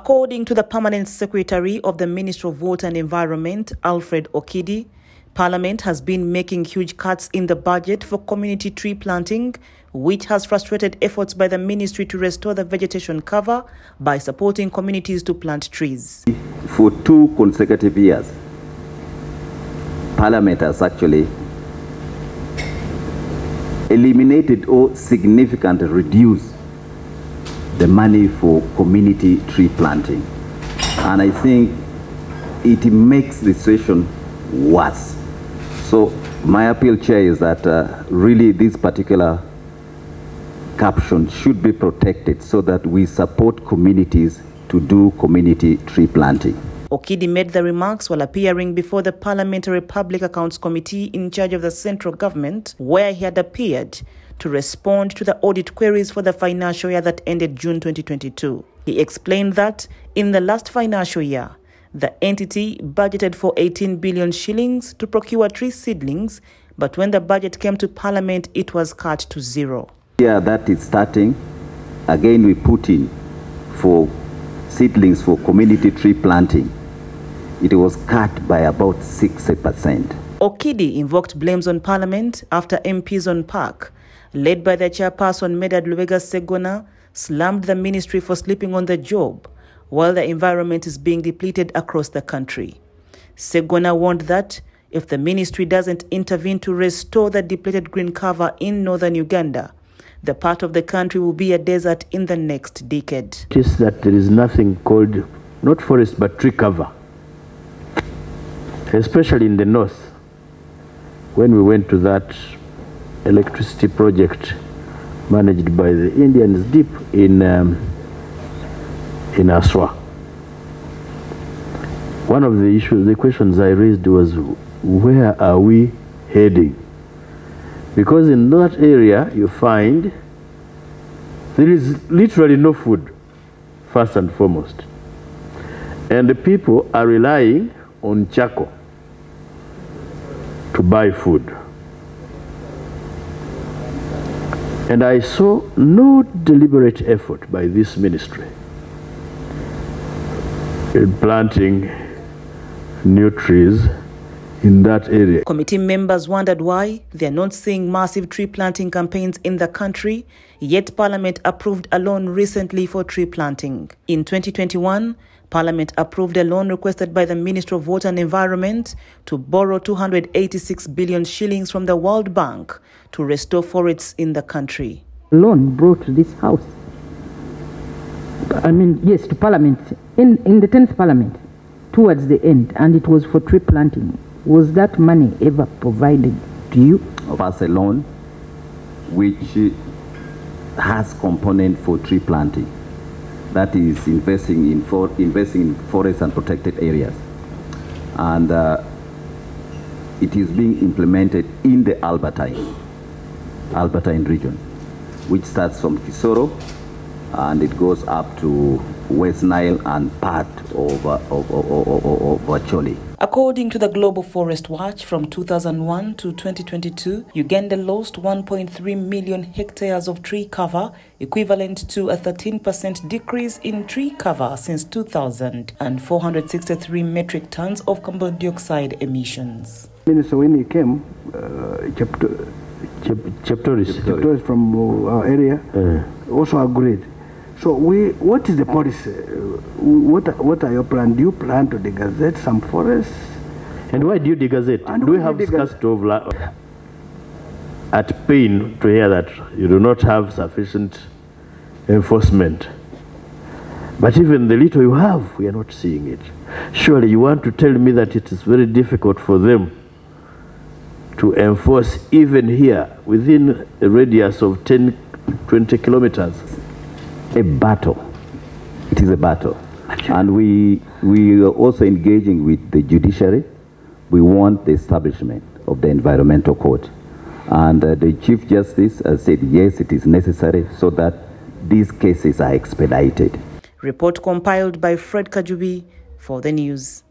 According to the Permanent Secretary of the Ministry of Water and Environment, Alfred Okidi, Parliament has been making huge cuts in the budget for community tree planting, which has frustrated efforts by the ministry to restore the vegetation cover by supporting communities to plant trees. For 2 consecutive years, Parliament has actually eliminated or significantly reduced the money for community tree planting. And I think it makes the situation worse. So my appeal, Chair, is that really this particular caption should be protected so that we support communities to do community tree planting. Okidi made the remarks while appearing before the Parliamentary Public Accounts Committee in charge of the central government, where he had appeared to respond to the audit queries for the financial year that ended June 2022. He explained that in the last financial year, the entity budgeted for 18 billion shillings to procure tree seedlings, but when the budget came to Parliament, it was cut to 0. Yeah, that is starting. Again, we put in for seedlings for community tree planting. It was cut by about 60%. Okidi invoked blames on Parliament after MPs on Park, led by the chairperson Medard Lubega Segona, slammed the ministry for sleeping on the job, while the environment is being depleted across the country. Segona warned that if the ministry doesn't intervene to restore the depleted green cover in northern Uganda, the part of the country will be a desert in the next decade. It is that there is nothing called, not forest, but tree cover, especially in the north. When we went to that electricity project managed by the Indians deep in Aswa, one of the questions I raised was, where are we heading? Because in that area you find there is literally no food, first and foremost, and the people are relying on charcoal to buy food. And I saw no deliberate effort by this ministry in planting new trees in that area. Committee members wondered why they are not seeing massive tree planting campaigns in the country, yet Parliament approved a loan recently for tree planting. In 2021, Parliament approved a loan requested by the Ministry of Water and Environment to borrow 286 billion shillings from the World Bank to restore forests in the country. Loan brought to this house, yes, to Parliament, in the 10th Parliament, towards the end, and it was for tree planting. Was that money ever provided to you? As a loan, which has component for tree planting. That is investing in forests and protected areas. And it is being implemented in the Albertine region, which starts from Kisoro and it goes up to West Nile and part of Chole. According to the Global Forest Watch, from 2001 to 2022, Uganda lost 1.3 million hectares of tree cover, equivalent to a 13% decrease in tree cover since 2000, and 463 metric tons of carbon dioxide emissions. Minister, when he came, Cheptoris from our area also agreed. So what is the policy? What are your plans? Do you plan to degazette some forests? And why do you degazette? Do we have scarcity of land? At pain to hear that you do not have sufficient enforcement. But even the little you have, we are not seeing it. Surely you want to tell me that it is very difficult for them to enforce even here within a radius of 10, 20 kilometers? A battle. It is a battle. And we are also engaging with the judiciary. We want the establishment of the Environmental Court. And the Chief Justice has said, yes, it is necessary so that these cases are expedited. Report compiled by Fred Kajubi for the news.